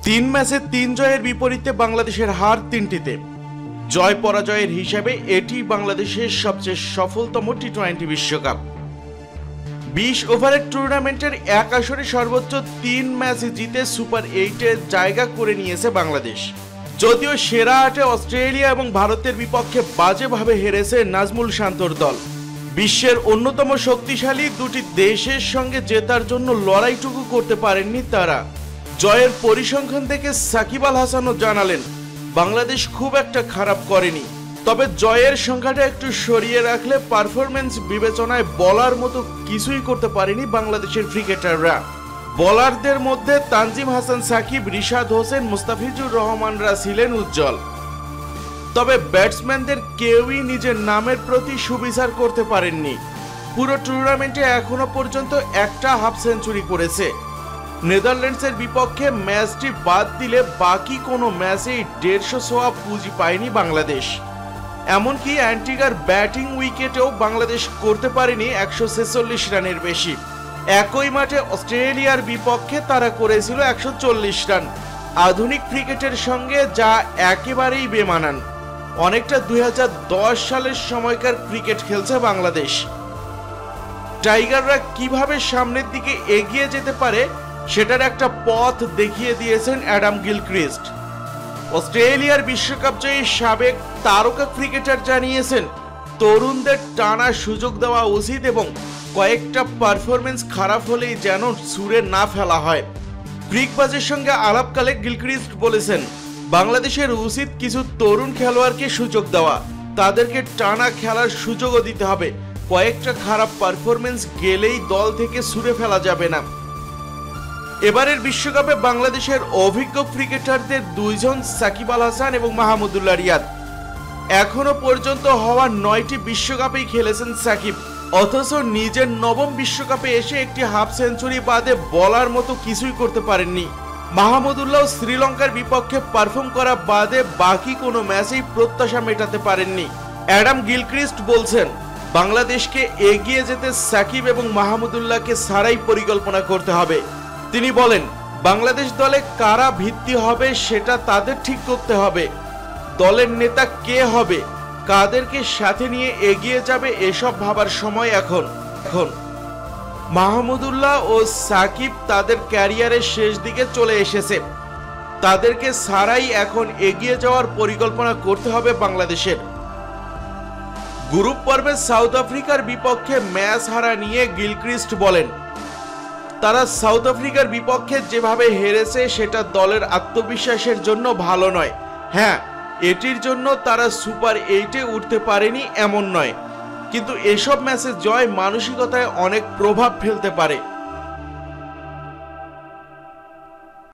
তিন ম্যাচে তিন জয়ের বিপরীতে বাংলাদেশের হার তিনটিতে। জয় পরাজয়ের হিসাবে এটি বাংলাদেশের সবচেয়ে সফলতম টি-20 বিশ্বকাপ। 20 ওভারের টুর্নামেন্টের এক আসরে সর্বোচ্চ 3 ম্যাচ জিতে সুপার 8-এ জায়গা করে নিয়েছে বাংলাদেশ। যদিও সেরা 8-এ অস্ট্রেলিয়া এবং ভারতের বিপক্ষে বাজেভাবে হেরেছে নাজমুল শান্তর দল। বিশ্বের অন্যতম শক্তিশালী দুটি দেশের সঙ্গে জেতার জন্য লড়াইটুকু করতে পারেননি তারা। জয়ের পরিসংখ্যান থেকে সাকিব আল হাসানও জানালেন, বাংলাদেশ খুব একটা খারাপ করেনি, তবে জয়ের সংখ্যাটা একটু সরিয়ে রাখলে পারফরমেন্স বিবেচনায় বলার মতো কিছুই করতে পারেনি বাংলাদেশের ক্রিকেটাররা। বোলারদের মধ্যে তানজিম হাসান সাকিব, রিশাদ হোসেন, মুস্তাফিজুর রহমানরা ছিলেন উজ্জ্বল। তবে ব্যাটসম্যানদের কেউই নিজের নামের প্রতি সুবিচার করতে পারেননি। পুরো টুর্নামেন্টে এখনো পর্যন্ত একটা হাফ সেঞ্চুরি করেছে। নেদারল্যান্ডসের বিপক্ষে ম্যাচটি বাদ দিলে বাকি কোনো ম্যাচেই 150 সোয়া পুঁজি পায়নি বাংলাদেশ। এমনকি অ্যান্টিগার ব্যাটিং উইকেটেও বাংলাদেশ করতে পারেনি 146 রানের বেশি। একই মাঠে অস্ট্রেলিয়ার বিপক্ষে তারা করেছিল 140 রান। আধুনিক ক্রিকেটের সঙ্গে যা একেবারেই বেমানান। অনেকটা 2010 সালের সময়কার ক্রিকেট খেলছে বাংলাদেশ। টাইগাররা কিভাবে সামনের দিকে এগিয়ে যেতে পারে সেটার একটা পথ দেখিয়ে দিয়েছেন অ্যাডাম গিলক্রিস্ট। অস্ট্রেলিয়ার বিশ্বকাপ জয়ী সাবেক তারকা ক্রিকেটার জানিয়েছেন, তরুণদের টানা সুযোগ দেওয়া উচিত এবং কয়েকটা পারফরমেন্স খারাপ হলেই যেন ছুঁড়ে না ফেলা হয়। ক্রিকবাজের সঙ্গে আলাপকালে গিলক্রিস্ট বলেছেন, বাংলাদেশের উচিত কিছু তরুণ খেলোয়াড়কে সুযোগ দেওয়া, তাদেরকে টানা খেলার সুযোগও দিতে হবে। কয়েকটা খারাপ পারফরমেন্স গেলেই দল থেকে ছুঁড়ে ফেলা যাবে না। এবারের বিশ্বকাপে বাংলাদেশের অভিজ্ঞ ক্রিকেটারদের দুইজন সাকিব আল হাসান এবং মাহমুদুল্লাহ রিয়াদ। এখনো পর্যন্ত হওয়া 9টি বিশ্বকাপেই খেলেছেন সাকিব, অথচ নিজের নবম বিশ্বকাপে এসে একটি হাফ সেঞ্চুরি বাদে বলার মতো কিছুই করতে পারেননি। মাহমুদুল্লাহ শ্রীলঙ্কার বিপক্ষে পারফর্ম করা বাদে বাকি কোনো ম্যাচেই প্রত্যাশা মেটাতে পারেননি। অ্যাডাম গিলক্রিস্ট বলছেন, বাংলাদেশকে এগিয়ে যেতে সাকিব এবং মাহমুদুল্লাহকে ছাড়াই পরিকল্পনা করতে হবে। তিনি বলেন, বাংলাদেশ দলে কারা ভিত্তি হবে সেটা তাদের ঠিক করতে হবে। দলের নেতা কে হবে, কাদেরকে সাথে নিয়ে এগিয়ে যাবে, এসব ভাবার সময় এখন। মাহমুদুল্লাহ ও সাকিব তাদের ক্যারিয়ারের শেষ দিকে চলে এসেছে, তাদেরকে ছাড়াই এখন এগিয়ে যাওয়ার পরিকল্পনা করতে হবে বাংলাদেশের। গ্রুপ পর্বে সাউথ আফ্রিকার বিপক্ষে ম্যাচ হারা নিয়ে গিলক্রিস্ট বলেন, তারা সাউথ আফ্রিকার বিপক্ষে যেভাবে হেরেছে সেটা দলের আত্মবিশ্বাসের জন্য ভালো নয়। হ্যাঁ, এটির জন্য তারা সুপার 8-এ উঠতে পারেনি এমন নয়, কিন্তু এসব ম্যাচে জয় মানসিকতায় অনেক প্রভাব ফেলতে পারে।